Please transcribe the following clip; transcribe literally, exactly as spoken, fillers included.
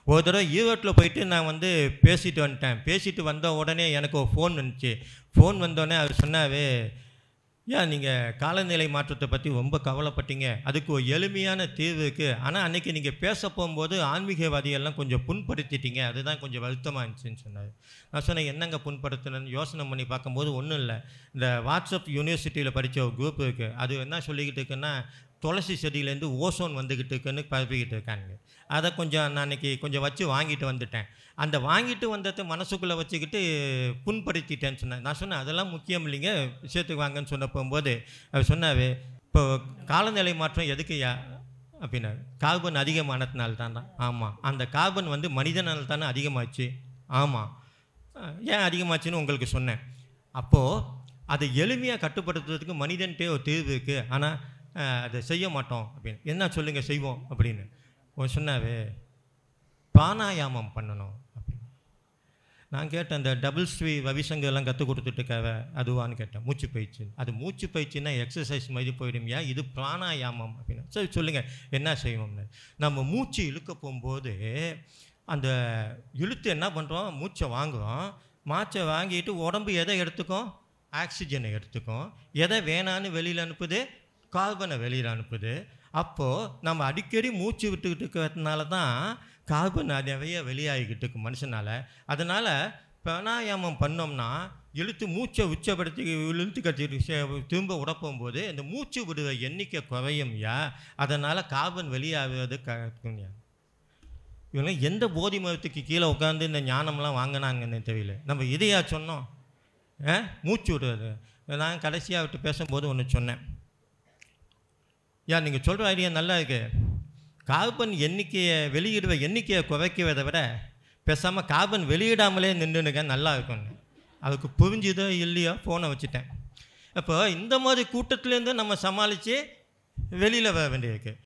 ஒரு தடவை ஈரோட்டில் போயிட்டு நான் வந்து பேசிட்டு வந்துட்டேன். பேசிட்டு வந்த உடனே எனக்கு ஒரு ஃபோன் வந்துச்சு. ஃபோன் வந்தோடனே அவர் சொன்னாவே, ஏன் நீங்கள் காலநிலை மாற்றத்தை பற்றி ரொம்ப கவலைப்பட்டீங்க, அதுக்கு ஒரு எளிமையான தீர்வு இருக்குது. ஆனால் அன்றைக்கி நீங்கள் பேச போகும்போது ஆன்மீகவாதியெல்லாம் கொஞ்சம் புண்படுத்திட்டீங்க, அதுதான் கொஞ்சம் வருத்தமாக இருந்துச்சுன்னு சொன்னார். நான் சொன்னேன், என்னங்க புண்படுத்தணும்னு யோசனை பண்ணி பார்க்கும்போது ஒன்றும் இல்லை. இந்த வாட்ஸ்அப் யூனிவர்சிட்டியில் படித்த ஒரு குரூப் இருக்குது. அது என்ன சொல்லிக்கிட்டு இருக்குன்னா, துளசி செடியிலேருந்து ஓசோன் வந்துக்கிட்டு இருக்குன்னு பரப்பிக்கிட்டு இருக்காங்க. அதை கொஞ்சம் நான் அன்றைக்கி கொஞ்சம் வச்சு வாங்கிட்டு வந்துட்டேன். அந்த வாங்கிட்டு வந்ததை மனசுக்குள்ளே வச்சுக்கிட்டு புண்படுத்திட்டேன்னு சொன்னேன். நான் சொன்னேன், அதெல்லாம் முக்கியம் இல்லைங்க, விஷயத்துக்கு வாங்கன்னு சொன்ன போகும்போது அவர் சொன்னார், இப்போ காலநிலை மாற்றம் எதுக்குயா அப்படின்னாரு. கார்பன் அதிகமானதுனால தானே. ஆமாம். அந்த கார்பன் வந்து மனிதனால் தானே அதிகமாச்சு. ஆமாம். ஏன் அதிகமாச்சுன்னு உங்களுக்கு சொன்னேன். அப்போது அதை எளிமையாக கட்டுப்படுத்துறதுக்கு மனிதன்ட்டே ஒரு தீர்வு இருக்குது. ஆனால் அதை செய்ய மாட்டோம் அப்படின்னு. என்ன சொல்லுங்கள் செய்வோம் அப்படின்னு சொன்னாவே, பிராணாயாமம் பண்ணணும் அப்படின்னு. நான் கேட்டேன், அந்த டபுள் ஸ்ரீ ரவிசங்கர்லாம் கற்றுக் கொடுத்துட்டுருக்காவ அதுவான்னு கேட்டேன். மூச்சு பயிற்சி. அது மூச்சு பயிற்சின்னா எக்ஸசைஸ் மாதிரி போயிடுமையா, இது பிராணாயாமம் அப்படின்னு. சரி சொல்லுங்கள் என்ன செய்வோம்னு. நம்ம மூச்சு இழுக்க போகும்போது அந்த இழுத்து என்ன பண்ணுறோம், மூச்சை வாங்குகிறோம். மூச்சை வாங்கிட்டு உடம்பு எதை எடுத்துக்கும், ஆக்சிஜனை எடுத்துக்கும். எதை வேணான்னு வெளியில் அனுப்புது, கார்பனை வெளியில் அனுப்புது. அப்போது நம்ம அடிக்கடி மூச்சு விட்டுக்கிட்டு இருக்கிறதுனால தான் கார்பன் நிறைய வெளியாகிக்கிட்டு இருக்கு மனுஷனால். அதனால் பிராணாயாமம் பண்ணோம்னா இழுத்து மூச்சை உச்சப்படுத்தி இழுத்து கட்டிட்டு திரும்ப உடப்போகும்போது இந்த மூச்சு விடுற எண்ணிக்கை குறையும்யா. அதனால் கார்பன் வெளியாகிறது கற்றுக்குங்க. இவங்க எந்த போதி மரத்துக்கு கீழே உட்காந்து இந்த ஞானம்லாம் வாங்கினாங்கன்னு தெரியல. நம்ம இதையா சொன்னோம், மூச்சு விடுறது. நான் கடைசியாக விட்டு பேசும்போது ஒன்று சொன்னேன், ஏன் நீங்கள் சொல்கிற ஐடியா நல்லா இருக்குது. கார்பன் எண்ணிக்கையை வெளியிடுற எண்ணிக்கையை குறைக்கிறதை விட பேசாமல் கார்பன் வெளியிடாமலே நின்றுனுங்க, நல்லா இருக்கும்னு. அதுக்கு புரிஞ்சுதோ இல்லையோ ஃபோனை வச்சுட்டேன். அப்போ இந்த மாதிரி கூட்டத்துலேருந்து நம்ம சமாளித்து வெளியில் வர வேண்டியிருக்கு.